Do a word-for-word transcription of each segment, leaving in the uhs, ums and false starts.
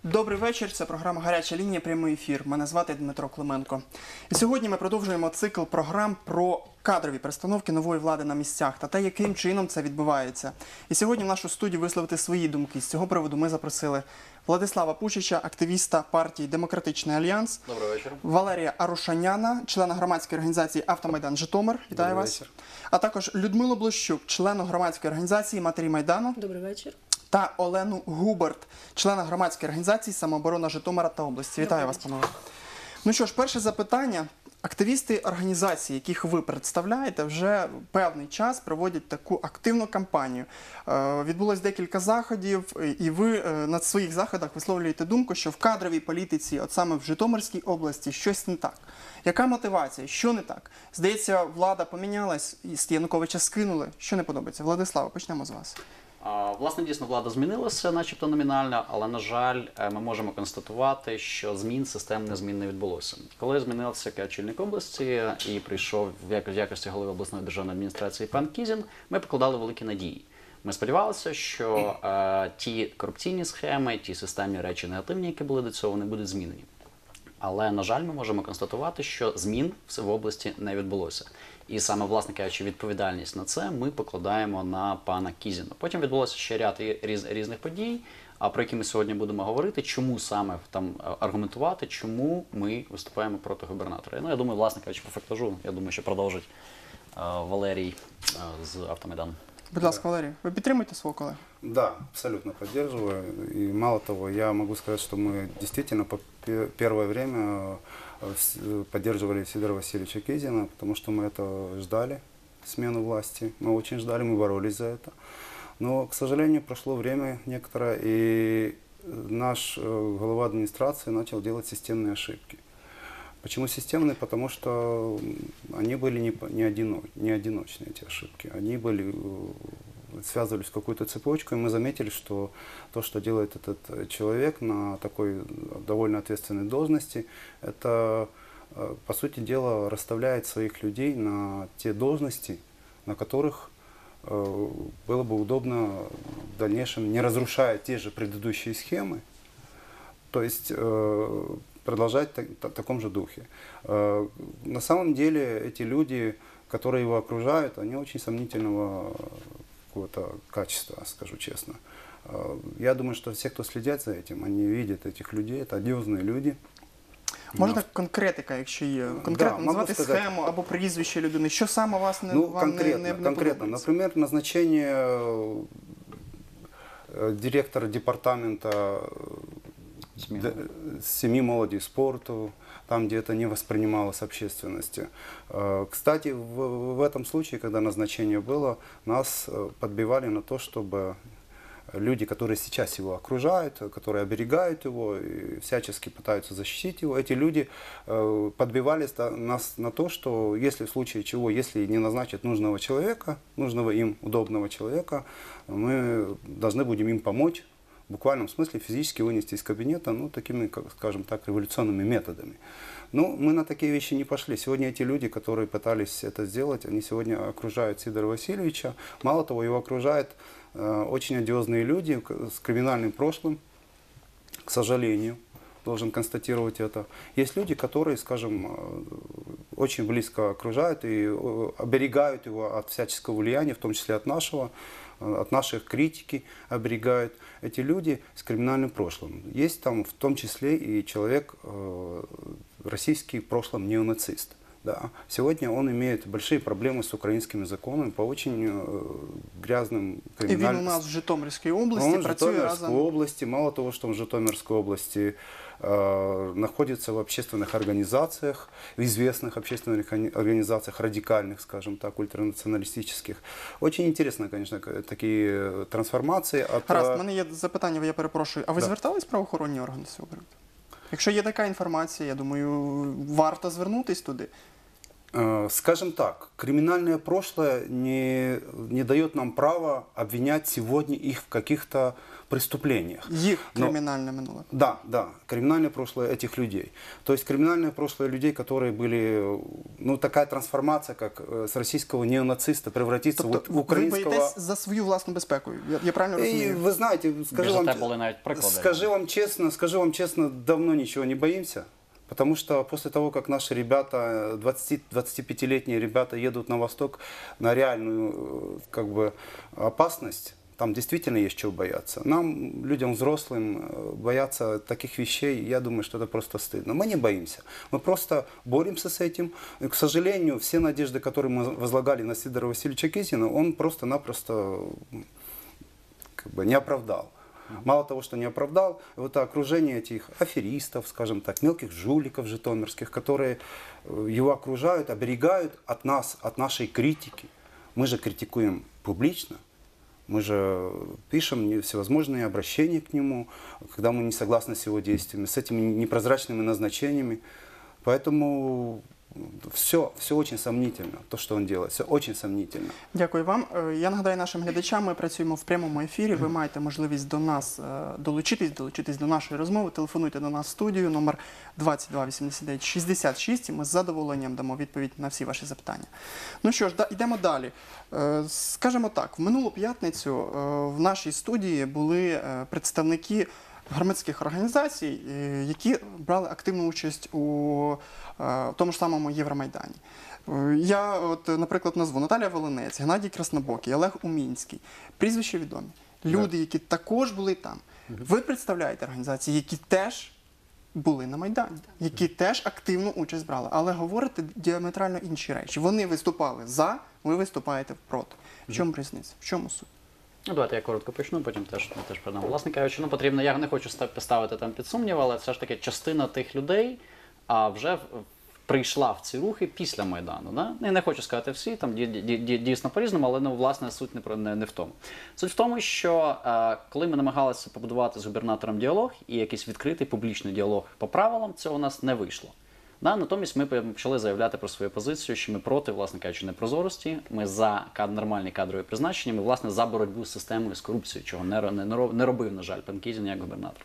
Добрий вечір, це програма «Гаряча лінія», прямий ефір. Мене звати Дмитро Клименко. І сьогодні ми продовжуємо цикл програм про кадрові перестановки нової влади на місцях та те, яким чином це відбувається. І сьогодні в нашу студію висловити свої думки. З цього приводу ми запросили Владислава Пучича, активіста партії «Демократичний альянс». Добрий вечір. Валерія Арушаняна, члена громадської організації «Автомайдан Житомир». Вітаю Добрий вас. вечір. А також Людмилу Блощук, члена громадської організації «Матері Майдану». Добрий вечір. Та Олену Губарт, члена громадської організації «Самооборона Житомира та області». Вітаю вас, панове. Ну що ж, перше запитання. Активісти організацій, яких ви представляєте, вже певний час проводять таку активну кампанію. Е, відбулось декілька заходів, і ви е, на своїх заходах висловлюєте думку, що в кадровій політиці, от саме в Житомирській області, щось не так. Яка мотивація? Що не так? Здається, влада помінялась, з Януковича скинули. Що не подобається? Владислава, почнемо з вас. Власне, дійсно, влада змінилася, начебто номінально, але, на жаль, ми можемо констатувати, що змін, системних змін не відбулося. Коли змінився очільник області і прийшов в якості голови обласної державної адміністрації пан Кізін, ми покладали великі надії. Ми сподівалися, що е, ті корупційні схеми, ті системні речі негативні, які були до цього, вони будуть змінені. Але, на жаль, ми можемо констатувати, що змін в області не відбулося. І саме, власне кажучи, відповідальність на це ми покладаємо на пана Кізіна. Потім відбулося ще ряд різ, різних подій, про які ми сьогодні будемо говорити, чому саме там аргументувати, чому ми виступаємо проти губернатора. Ну, я думаю, власне кажучи, по фактажу, я думаю, що продовжить е, Валерій е, з «Автомайдану». Будь ласка, Валерій, ви підтримуєте свого колегу? Да, абсолютно поддерживаю. И мало того, я могу сказать, что мы действительно по первое время поддерживали Сидора Васильевича Кизина, потому что мы это ждали, смену власти. Мы очень ждали, мы боролись за это. Но, к сожалению, прошло время некоторое, и наш глава администрации начал делать системные ошибки. Почему системные? Потому что они были не, не, одино, не одиночные, эти ошибки. Они были, связывались в какую-то цепочку, и мы заметили, что то, что делает этот человек на такой довольно ответственной должности, это, по сути дела, расставляет своих людей на те должности, на которых было бы удобно в дальнейшем, не разрушая те же предыдущие схемы, то есть продолжать в таком же духе. На самом деле эти люди, которые его окружают, они очень сомнительного какого-то качества, скажу честно. Я думаю, что все, кто следят за этим, они видят этих людей, это одиозные люди. Можна конкретика, якщо є? Конкретно да, назвати сказать, схему або прізвище людини. Що саме вас не, ну, вам конкретно, не, не, не конкретно. Например, назначение директора департамента семьи, молоди и спорту, там, где это не воспринималось общественностью. Кстати, в, в этом случае, когда назначение было, нас подбивали на то, чтобы люди, которые сейчас его окружают, которые оберегают его и всячески пытаются защитить его, эти люди подбивали нас на то, что если в случае чего, если не назначат нужного человека, нужного им удобного человека, мы должны будем им помочь, в буквальном смысле физически вынести из кабинета, ну, такими, как, скажем так, революционными методами. Но мы на такие вещи не пошли. Сегодня эти люди, которые пытались это сделать, они сегодня окружают Сидора Васильевича. Мало того, его окружают э, очень одиозные люди с криминальным прошлым, к сожалению, должен констатировать это. Есть люди, которые, скажем, очень близко окружают и оберегают его от всяческого влияния, в том числе от нашего, от наших критики оберегают. Эти люди с криминальным прошлым. Есть там в том числе и человек э, российский в прошлом неонацист. Да. Сегодня он имеет большие проблемы с украинскими законами по очень э, грязным криминальным... И він у нас в Житомирской области, он в працює Житомирской разом... области. Мало того, что он в Житомирской области э, находится в общественных организациях, в известных общественных организациях, радикальных, скажем так, ультранационалистических. Очень интересно, конечно, такие трансформации. От... Гаразд, в мене є запитання, я перепрошую. А ви Да. звертались в правоохоронні органи з цього приводу? Якщо є така інформація, я думаю, варто звернутись туди. Э, Скажем так, криминальное прошлое не, не дает нам права обвинять сегодня их в каких-то преступлениях. Їх Но- кримінальне минуле. Да, да, криминальное прошлое этих людей. То есть криминальное прошлое людей, которые были, ну, такая трансформация, как э, с российского неонациста превратиться Тобто вот в ви украинского... боїтесь за свою власну безпеку, я, я правильно И розумію? вы знаете, скажу Більше вам, те були навіть приклади. скажу вам честно, скажу вам честно, давно ничего не боимся. Потому что после того, как наши ребята, двадцати-двадцатипятилетние ребята едут на восток на реальную э, как бы, опасность, там действительно есть чего бояться. Нам, людям взрослым, э, бояться таких вещей, я думаю, что это просто стыдно. Мы не боимся. Мы просто боремся с этим. И, к сожалению, все надежды, которые мы возлагали на Сидора Васильевича Кизина, он просто-напросто как бы, не оправдал. Мало того, что не оправдал, вот это окружение этих аферистов, скажем так, мелких жуликов житомирских, которые э, его окружают, оберегают от нас, от нашей критики. Мы же критикуем публично, мы же пишем не- всевозможные обращения к нему, когда мы не согласны с его действиями, с этими непрозрачными назначениями. Поэтому все, все очень сомнительно, то, что он делает, все очень сомнительно. Дякую вам. Е, Я нагадаю нашим глядачам, ми працюємо в прямому ефірі. Ви маєте можливість до нас е, долучитись, долучитись до нашої розмови. Телефонуйте до нас в студію, номер двадцять два вісімдесят дев'ять шістдесят шість, і ми з задоволенням дамо відповідь на всі ваші запитання. Ну що ж, да- йдемо далі. Е, Скажемо так, в минулу п'ятницю е, в нашій студії були е, представники громадських організацій, е, які брали активну участь у е, тому ж самому Євромайдані. Е, Я, от, наприклад, назву Наталія Волинець, Геннадій Краснобокий, Олег Умінський. Прізвища відомі. Люди, які також були там. Ви представляєте організації, які теж були на Майдані, які теж активну участь брали, але говорите діаметрально інші речі. Вони виступали за, ви виступаєте проти. В чому різниця? В чому суть? Ну, давайте я коротко почну, потім теж, теж передам. Власне кажучи, ну, потрібно, я не хочу ста- ставити там під сумнів, але все ж таки частина тих людей а, вже в- прийшла в ці рухи після Майдану. Да? Я не хочу сказати всі, там ді- ді- ді- дійсно по-різному, але ну, власне суть не, про- не, не в тому. Суть в тому, що е, коли ми намагалися побудувати з губернатором діалог і якийсь відкритий публічний діалог по правилам, цього у нас не вийшло. Да, натомість ми почали заявляти про свою позицію, що ми проти, власне кажучи, непрозорості, ми за кад- нормальні кадрові призначення, ми, власне, за боротьбу з системою, з корупцією, чого не, ро- не, ро- не робив, на жаль, пан Кізін як губернатор.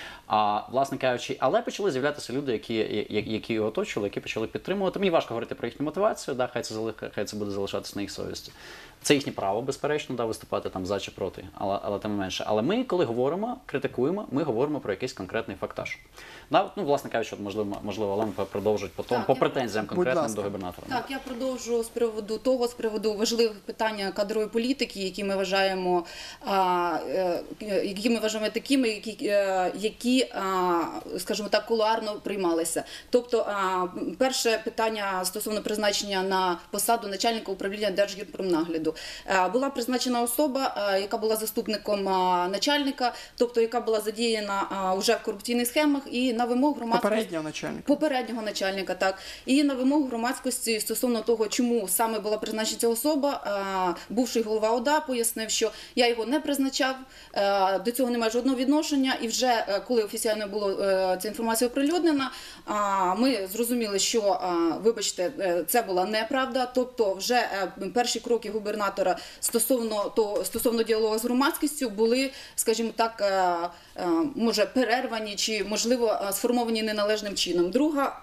А, власне кажучи, але почали з'являтися люди, які, я- які його оточували, які почали підтримувати. Мені важко говорити про їхню мотивацію, да, хай, це, зали- хай це буде залишатися на їх совісті. Це їхнє право, безперечно, да, виступати там за чи проти, але, але тим не менше. Але ми, коли говоримо, критикуємо, ми говоримо про якийсь конкретний фактаж. Да, ну, власне кажучи, от, можливо, можливо, Олена продовжить по, тому, Так, по я- претензіям Будь конкретним ласка. до губернатора. Так, я продовжу з приводу того, з приводу важливих питань кадрової політики, які ми вважаємо, а, е, які ми вважаємо такими, які, е, які а, скажімо так, кулуарно приймалися. Тобто, а, перше питання стосовно призначення на посаду начальника управління Держгірпромнагляду. Е, Була призначена особа, е, яка була заступником а, начальника, тобто яка була задіяна а, вже в корупційних схемах і на вимогу громадськості. Попереднього начальника. Попереднього начальника, так. І на вимогу громадськості стосовно того, чому саме була призначена ця особа, а, бувший голова ОДА пояснив, що я його не призначав, а, до цього немає жодного відношення. І вже е, коли офіційно була е, ця інформація оприлюднена, а, ми зрозуміли, що, а, вибачте, е, це була неправда. Тобто вже е, перші кроки губернатора стосовно, то, стосовно діалогу з громадськістю були, скажімо так, е, е, може перервані чи, можливо, е, сформовані неналежним чином. Друга,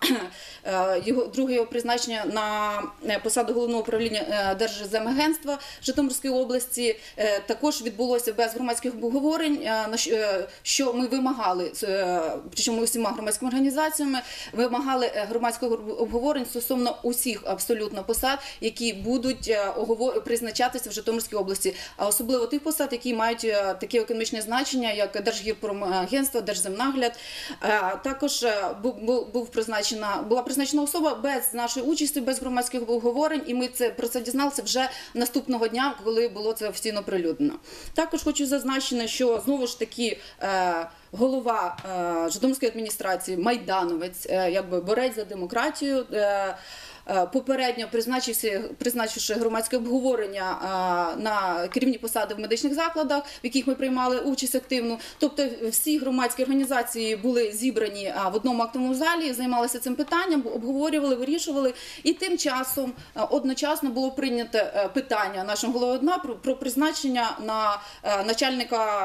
е, його, друге його призначення на е, посаду головного управління е, Держземагентства Житомирської області е, також відбулося без громадських обговорень, е, на що- е, що ми вимагали, е, причому усіма громадськими організаціями, вимагали е, громадського обговорень стосовно усіх абсолютно посад, які будуть е, огово- призначатися в Житомирській області, а особливо тих посад, які мають е, таке економічне значення, як Держгірпромагентство, Держземнагляд. Е, Також е, бу- бу- був призначена, була призначена особа без нашої участі, без громадських обговорень, і ми це, про це дізналися вже наступного дня, коли було це офіційно оприлюднено. Також хочу зазначити, що знову ж таки е, голова е, Житомирської адміністрації, майдановець, е, якби борець за демократію, е, е, попередньо призначивши, призначивши громадське обговорення е, на керівні посади в медичних закладах, в яких ми приймали участь активну. Тобто всі громадські організації були зібрані е, в одному актовому залі, займалися цим питанням, обговорювали, вирішували. І тим часом е, одночасно було прийнято е, питання нашим головою ОДНА про, про призначення на е, начальника,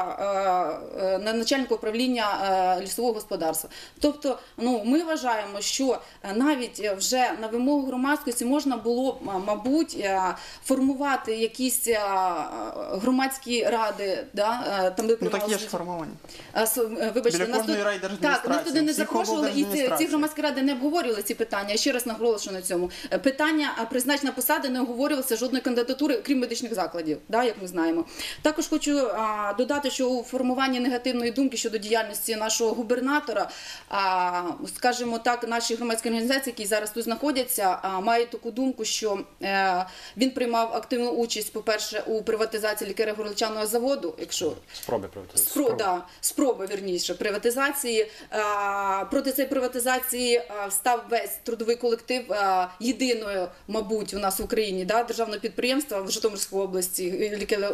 е, е, на начальника управління е, лісового господарства. Тобто, ну, ми вважаємо, що е, навіть вже на вимогу громадськості можна було, м- мабуть, е, формувати якісь е, громадські ради, да, е, там де Ну так є приймалися- ж формовані. а, с- е, Вибачте, Біля нас кожної тут- райдержадміністрації, так, нас туди не всіх запрошували, і ці, ці облдержадміністрацій. громадські ради не обговорювали ці питання. Я ще раз наголошую на цьому. Е, Питання а, призначення посади не обговорювалося жодної кандидатури, крім медичних закладів, да, як ми знаємо. Також хочу а, додати, що у формуванні негативної думки щодо діяльності нашого губернатора, а, скажімо так, наші громадські організації, які зараз тут знаходяться, а, мають таку думку, що е, він приймав активну участь, по-перше, у приватизації лікеро-горілчаного заводу, якщо Спроби приватизації. Спро, да, спроби, вірніше, приватизації. А, проти цієї приватизації а, став весь трудовий колектив а, єдиною, мабуть, у нас в Україні, да, державного підприємства в Житомирській області,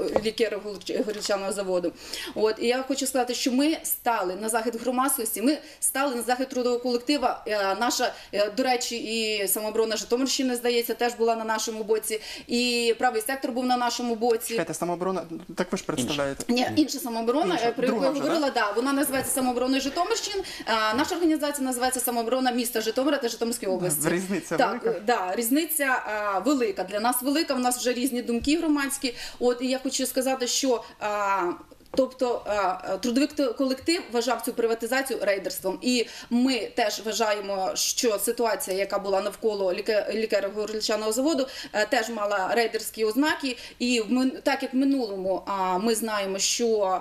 лікеро-горілчаного заводу. От, і я хочу сказати, що ми стали на захист громадськості, ми стали на захист трудового колектива. Е, Наша, е, до речі, і самооборона Житомирщини, здається, теж була на нашому боці, і правий сектор був на нашому боці. Чекайте, самооборона, так ви ж представляєте. Ні, інша самооборона, Інша. про яку Друга я вже, говорила, да? вона називається самообороною Житомирщин. А, наша організація називається самооборона міста Житомира та Житомирської області. Різниця так, велика? Да, різниця а, велика. Для нас велика, в нас вже різні думки громадські. От, і я хочу сказати, що... А, Тобто е, трудовий колектив вважав цю приватизацію рейдерством. І ми теж вважаємо, що ситуація, яка була навколо лікеро-горілчаного заводу, е, теж мала рейдерські ознаки. І в мин- так як в минулому а, ми знаємо, що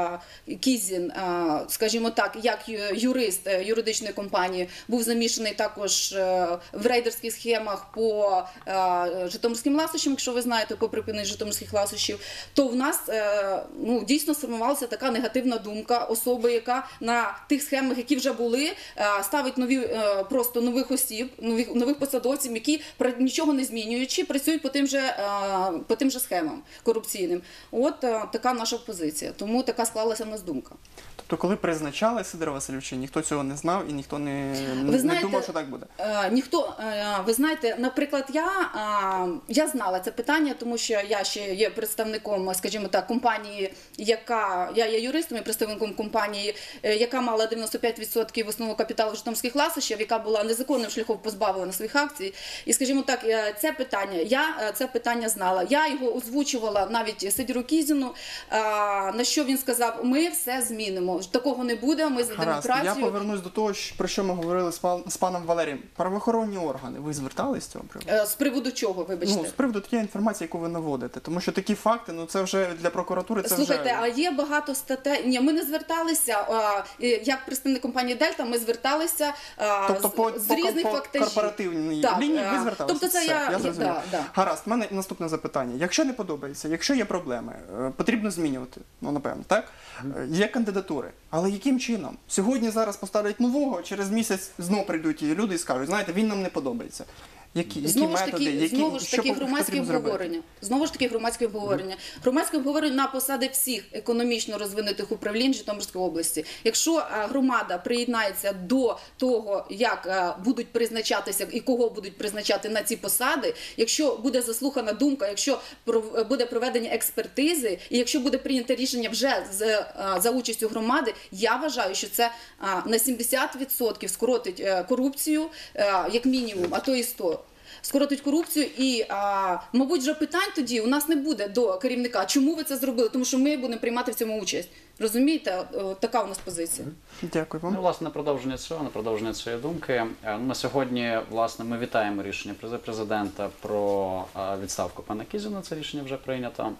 е, Кізін, е, скажімо так, як ю- юрист е, юридичної компанії, був замішаний також е, в рейдерських схемах по е, житомирським ласощам, якщо ви знаєте, по припиненню житомирських ласощів, то в нас е, ну, дійсно сформувалася така негативна думка особи, яка на тих схемах, які вже були, е, ставить нові, е, просто нових осіб, нових, нових посадовців, які при- нічого не змінюючи, працюють по тим же, е, по тим же схемам корупційним. От е, така наша позиція. Тому така склалася в нас думка. Тобто, коли призначали Сидора Васильовича, ніхто цього не знав і ніхто не, Ви не знаєте, думав, що так буде. Е, ніхто, е, ви знаєте, наприклад, я, е, я знала це питання, тому що я ще є представником, скажімо так, компанії, яка, я є юристом і представником компанії, е, яка мала дев'яносто п'ять відсотків основного капіталу житомирських ласощів, яка була незаконним шляхом позбавлена своїх акцій. І, скажімо так, е, це питання, я е, це питання знала. Я його озвучувала навіть Сидору Кізіну, е, на що він сказав, ми все змінимо. Такого не буде, ми за Гаразд, демократію. я повернусь до того, що- про що ми говорили з, пан, з паном Валерієм. Правоохоронні органи, ви звертались з цього приводу? Е, З приводу чого, вибачте? Ну, з приводу тієї інформації, яку ви наводите. Тому що такі факти, ну це вже для прокуратури, це Слухайте, вже... а є багато статей. Ні, ми не зверталися. А, і як представник компанії Дельта, ми зверталися а, Тобто по, з, з по, різних по фактажів. корпоративній Так, лінії ви а, зверталися? тобто це Все, я- я зрозумів. да, да. Гаразд, в мене наступне запитання. Якщо не подобається, якщо є проблеми, е, потрібно змінювати, ну напевно, так? Е, Є кандидатури. Але яким чином? Сьогодні зараз поставлять нового, через місяць знову прийдуть і люди і скажуть, знаєте, він нам не подобається. Які, які Знову ж методи, таки, які, знову ж що таки по- громадське потрібно зробити? обговорення. Знову ж таки громадське обговорення. Громадське обговорення на посади всіх економічно розвинутих управлінь Житомирської області. Якщо е, громада приєднається до того, як е, будуть призначатися і кого будуть призначати на ці посади, якщо буде заслухана думка, якщо пров- буде проведені експертизи, і якщо буде прийнято рішення вже з, е, за участю громади, я вважаю, що це е, на сімдесят відсотків скоротить е, корупцію, е, як мінімум, а то і сто. Скоротить корупцію і, а, мабуть, вже питань тоді у нас не буде до керівника. Чому ви це зробили? Тому що ми будемо приймати в цьому участь. Розумієте? О, така у нас позиція. Дякую Ну, вам. власне, на продовження цього, на продовження цієї думки. Е, ну, На сьогодні, власне, ми вітаємо рішення през- президента про е, відставку пана Кізіна. Це рішення вже прийнято.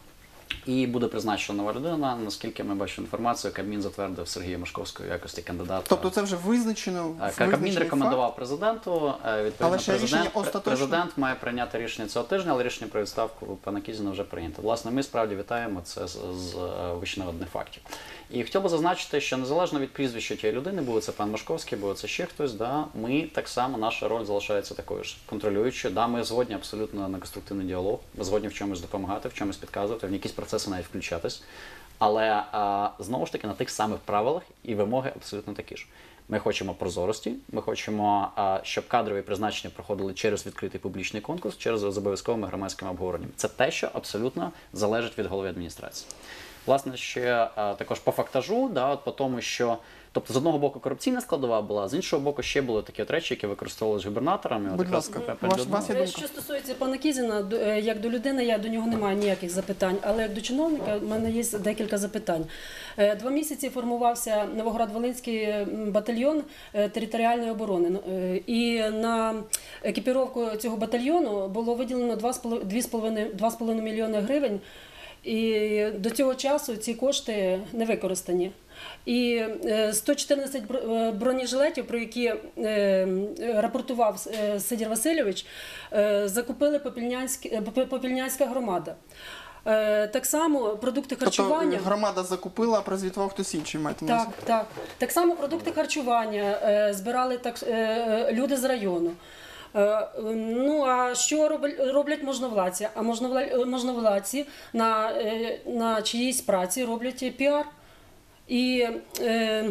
І буде призначена нова людина. Наскільки ми бачимо інформацію, Кабмін затвердив Сергія Машковського в якості кандидата. Тобто це вже визначено? Е, Кабмін визначений рекомендував факт? президенту. е, Відповідно, Але ще рішення президент, остаточне? президент має прийняти рішення цього тижня, але рішення про відставку пана Кізіна вже прийнято. Власне, ми справді вітаємо це з, з е, вищенаведених фактів. І хотів би зазначити, що незалежно від прізвища тієї людини, було це пан Машковський, було це ще хтось, да, ми так само, наша роль залишається такою ж, контролюючою. Да, ми згодні абсолютно на конструктивний діалог, ми згодні в чомусь допомагати, в чомусь підказувати, в якісь процеси навіть включатись. Але а, знову ж таки на тих самих правилах і вимоги абсолютно такі ж. Ми хочемо прозорості, ми хочемо, а, щоб кадрові призначення проходили через відкритий публічний конкурс, через з обов'язковими громадськими обговореннями. Це те, що абсолютно залежить від голови адміністрації. Власне, ще а, також по фактажу, да, от по тому, що тобто з одного боку корупційна складова була, з іншого боку ще були такі от речі, які використовувалися губернаторами. От Будь якраз ласка, перед ваш, одним. вас є Е, думка? Що стосується пана Кізіна, до- е, як до людини, я до нього не маю ніяких запитань, але як до чиновника в мене є декілька запитань. Е, Два місяці формувався Новоград-Волинський м, батальйон е, територіальної оборони. Ну, е, І на екіпіровку цього батальйону було виділено два з половиною мільйони гривень. І до цього часу ці кошти не використані. І е, сто чотирнадцять бро- е, бронежилетів, про які е, рапортував е, Сидір Васильович, е, закупили Попільнянськ- е, Попі- Попільнянська громада. Е, Так само продукти Тобто харчування. громада закупила, а прозвітував хтось інший, маєте на Так, увазі? так. Так само продукти харчування е, збирали так, е, е, люди з району. Е, Ну, а що робля- роблять можновладці? А можновла- можновладці на, е, на чиїсь праці роблять піар. І е,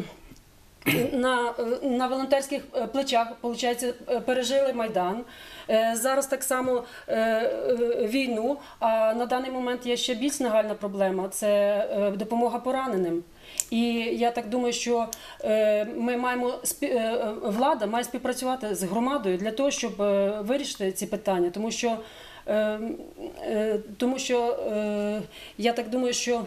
на, на волонтерських е, плечах, виходить, пережили Майдан. Е, Зараз так само е, е, війну, а на даний момент є ще більш нагальна проблема – це е, допомога пораненим. І я так думаю, що е, ми маємо спі- е, влада має співпрацювати з громадою для того, щоб е, вирішити ці питання, тому що, е, е, тому що е, я так думаю, що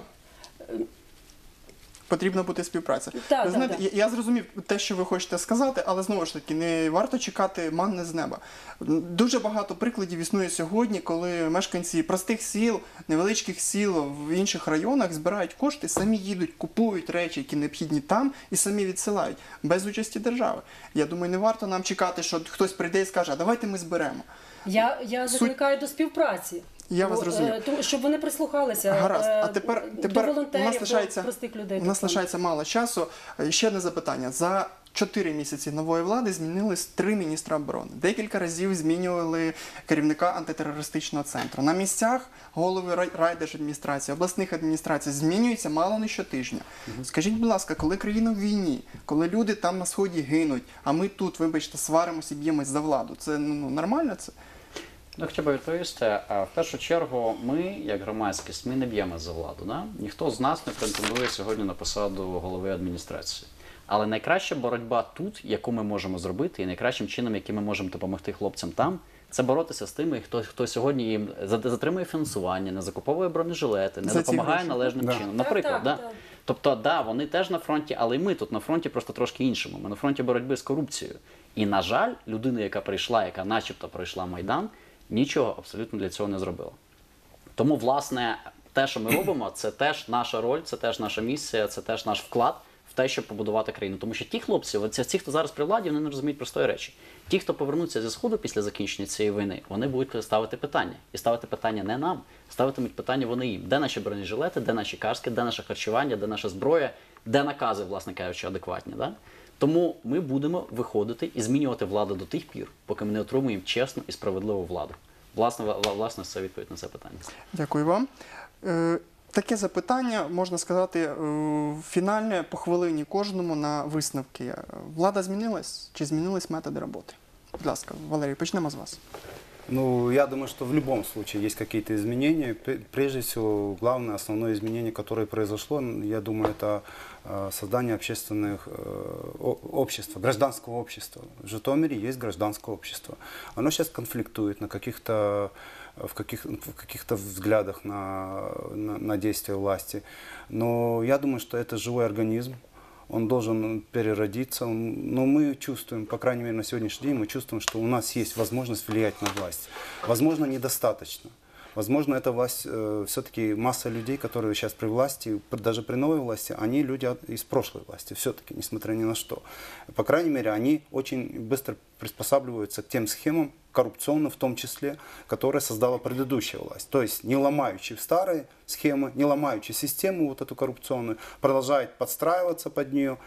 Потрібна бути співпраця. Так, Ви знаєте, так, я, я зрозумів те, що ви хочете сказати, але знову ж таки, не варто чекати манни з неба. Дуже багато прикладів існує сьогодні, коли мешканці простих сіл, невеличких сіл в інших районах збирають кошти, самі їдуть, купують речі, які необхідні там, і самі відсилають, без участі держави. Я думаю, не варто нам чекати, що хтось прийде і скаже, а давайте ми зберемо. я, я Суть- закликаю до співпраці. Я вас Бо, зрозумів. е, тому, щоб вони прислухалися Гаразд. е, А тепер, до тепер у волонтерів, нас лишається, до простих людей. у нас так само. лишається мало часу. Е, Ще одне запитання. За чотири місяці нової влади змінились три міністра оборони. Декілька разів змінювали керівника антитерористичного центру. На місцях голови рай- райдержадміністрації, обласних адміністрацій змінюються мало не щотижня. Скажіть, будь ласка, коли країна в війні, коли люди там на сході гинуть, а ми тут, вибачте, сваримося і б'ємось за владу, це ну, нормально це? Ну, хотів би відповісти. А, В першу чергу, ми, як громадськість, ми не б'ємо за владу. Да? Ніхто з нас не претендує сьогодні на посаду голови адміністрації. Але найкраща боротьба тут, яку ми можемо зробити, і найкращим чином, яким ми можемо допомогти хлопцям там, це боротися з тими, хто, хто сьогодні їм затримує фінансування, не закуповує бронежилети, не За ці допомагає гроші. належним Да. чином. Так, Наприклад, так, да? так. Тобто, да, вони теж на фронті, але і ми тут на фронті просто трошки іншому. Ми на фронті боротьби з корупцією. І, на жаль, людина, яка прийшла, яка начебто пройшла Майдан, нічого абсолютно для цього не зробила. Тому, власне, те, що ми робимо, це теж наша роль, це теж наша місія, це теж наш вклад в те, щоб побудувати країну. Тому що ті хлопці, оці, ті, хто зараз при владі, вони не розуміють простої речі. Ті, хто повернуться зі Сходу після закінчення цієї війни, вони будуть ставити питання. І ставити питання не нам, ставитимуть питання вони їм. Де наші бронежилети, де наші каски, де наше харчування, де наша зброя, де накази, власне кажучи, адекватні. Да? Тому ми будемо виходити і змінювати владу до тих пір, поки ми не отримуємо чесну і справедливу владу. Власне, вла- власне, це відповідь на це питання. Дякую вам. Е, Таке запитання, можна сказати, е, фінальне по хвилині кожному на висновки. Влада змінилась чи змінились методи роботи? Будь ласка, Валерій, почнемо з вас. Ну, я думаю, что в любом случае есть какие-то изменения. П- Прежде всего, главное, основное изменение, которое произошло, я думаю, это э, создание общественных э, о- общества, гражданского общества. В Житомире есть гражданское общество. Оно сейчас конфликтует на каких-то в каких, в каких-то взглядах на, на, на действия власти. Но я думаю, что это живой организм. Он должен переродиться. Он- Но мы чувствуем, по крайней мере на сегодняшний день, мы чувствуем, что у нас есть возможность влиять на власть. Возможно, недостаточно. Возможно, эта власть, э, все-таки масса людей, которые сейчас при власти, даже при новой власти, они люди от- из прошлой власти, все-таки, несмотря ни на что. По крайней мере, они очень быстро приспосабливаются к тем схемам, коррупционным в том числе, которые создала предыдущая власть. То есть не ломающие старые схемы, не ломающие систему вот эту коррупционную, продолжает подстраиваться под нее.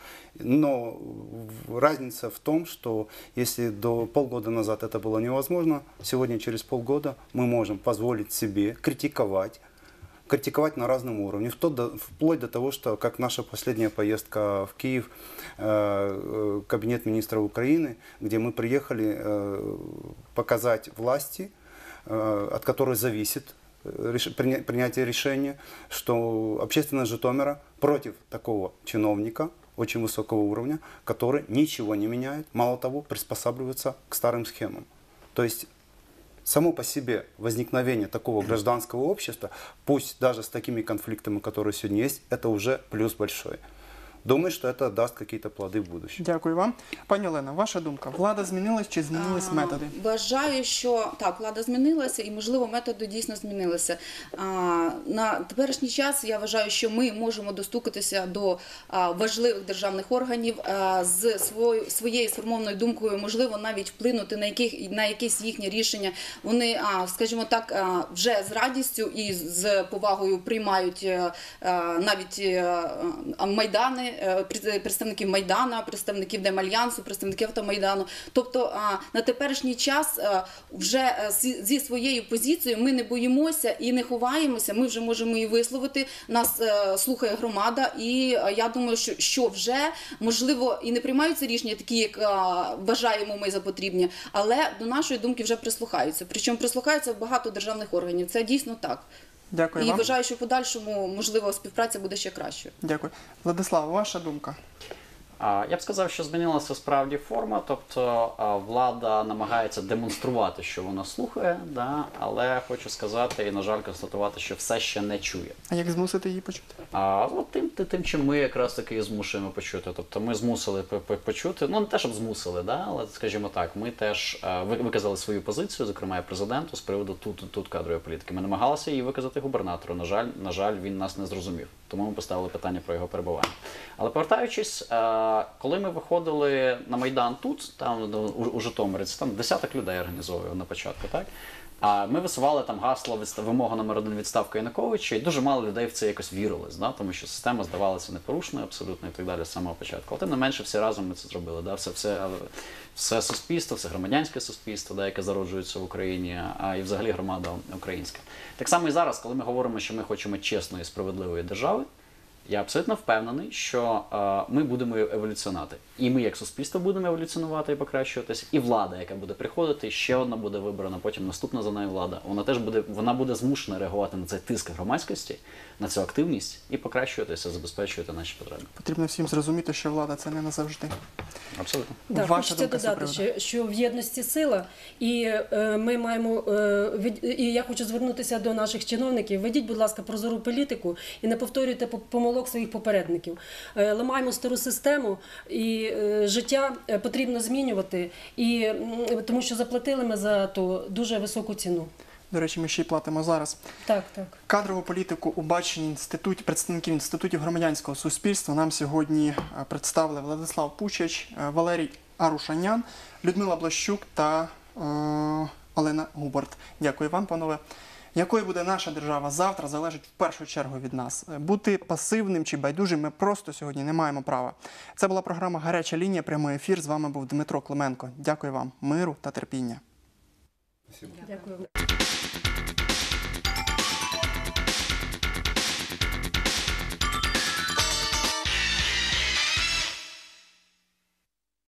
Но в- разница в том, что если до полгода назад это было невозможно, сегодня через полгода мы можем позволить себе критиковать, критиковать на разном уровне, вплоть до, вплоть до того, что, как наша последняя поездка в Киев, э, э, кабинет министра Украины, где мы приехали э, показать власти, э, от которой зависит э, реш- приня- принятие решения, что общественность Житомира против такого чиновника очень высокого уровня, который ничего не меняет, мало того, приспосабливается к старым схемам. То есть само по себе возникновение такого гражданского общества, пусть даже с такими конфликтами, которые сегодня есть, это уже плюс большой. Думаю, що це дасть якісь плоди в будущем. Дякую вам. Пані Олена, ваша думка, влада змінилась чи змінились А, методи? Вважаю, що так, влада змінилася і, можливо, методи дійсно змінилися. А, на теперішній час я вважаю, що ми можемо достукатися до а, важливих державних органів а, з свою, своєю сформованою думкою, можливо, навіть вплинути на, яких, на якісь їхні рішення. Вони, а, скажімо так, а, вже з радістю і з повагою приймають а, навіть а, майдани, представників Майдана, представників Демальянсу, представників Автомайдану. Тобто на теперішній час вже зі своєю позицією ми не боїмося і не ховаємося, ми вже можемо її висловити, нас слухає громада, і я думаю, що, що вже, можливо, і не приймаються рішення такі, як вважаємо ми за потрібні, але до нашої думки вже прислухаються. Причому прислухаються багато державних органів. Це дійсно так. Дякую І вам. вважаю, що в подальшому, можливо, співпраця буде ще кращою. Дякую. Владислав, ваша думка? А, Я б сказав, що змінилася справді форма, тобто а, влада намагається демонструвати, що вона слухає, да, але хочу сказати і, на жаль, констатувати, що все ще не чує. А як змусити її почути? А от тим, тим, тим, чим ми якраз таки і змушуємо почути. Тобто ми змусили по- по- почути, ну не те, щоб змусили, да, але, скажімо так, ми теж а, ви- виказали свою позицію, зокрема і президенту, з приводу тут, тут кадрової політики. Ми намагалися її виказати губернатору. На жаль, на жаль, він нас не зрозумів. Тому ми поставили питання про його перебування. Але повертаючись, е, коли ми виходили на Майдан тут, там у, у Житомирі, це там десяток людей організовував на початку, так? А ми висували там гасло відстав, вимога номер один відставка Януковича, і дуже мало людей в це якось вірили, да? Тому що система здавалася непорушною абсолютно і так далі з самого початку. Але тим не менше всі разом ми це зробили. Да? Все, все, все суспільство, все громадянське суспільство, да, яке зароджується в Україні, а і взагалі громада українська. Так само і зараз, коли ми говоримо, що ми хочемо чесної і справедливої держави, я абсолютно впевнений, що е, ми будемо еволюціонувати. І ми, як суспільство, будемо еволюціонувати і покращуватися, і влада, яка буде приходити, ще одна буде вибрана, потім наступна за нею влада. Вона теж буде, вона буде змушена реагувати на цей тиск громадськості, на цю активність і покращуватися, забезпечувати наші потреби. Потрібно всім зрозуміти, що влада це не назавжди. Абсолютно. Да, Ваша хочеться думка з цього додати, приводу? що, що в єдності сила, і е, ми маємо е, від, і я хочу звернутися до наших чиновників. Ведіть, будь ласка, прозору політику і не повторюйте по- помилок своїх попередників. Е, ламаємо стару систему, і е, життя е, потрібно змінювати, і м, тому що заплатили ми за то дуже високу ціну. До речі, ми ще й платимо зараз. Так, так. Кадрову політику у баченні інститут, представників інститутів громадянського суспільства нам сьогодні е, представили Владислав Пучач, е, Валерій Арушанян, Людмила Блащук та е, Олена Губарт. Дякую вам, панове. Якою буде наша держава завтра, залежить в першу чергу від нас. Бути пасивним чи байдужим ми просто сьогодні не маємо права. Це була програма «Гаряча лінія», прямий ефір. З вами був Дмитро Клименко. Дякую вам, миру та терпіння. Дякую.